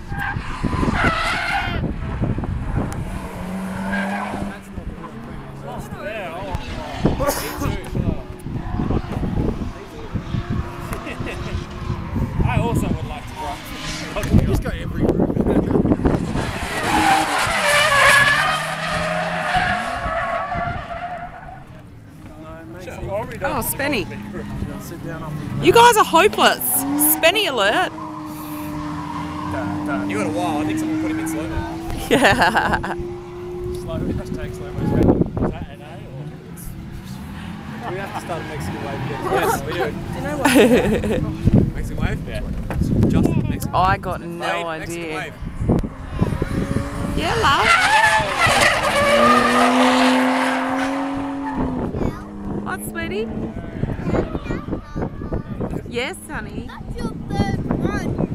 I also would like to rock. He's got every room. Oh, Spenny. You guys are hopeless. Spenny alert. You got a while. I think someone put him in slow mo. Yeah. Slow, hashtag slow mo. Is that NA or? We have to start a Mexican wave again. Yes, we do. Do you know what? Mexican wave? Yeah. Justin, Mexican I got no wave. Mexican idea. wave. Yeah, love. Hi, sweetie. Yes, honey. That's your third one.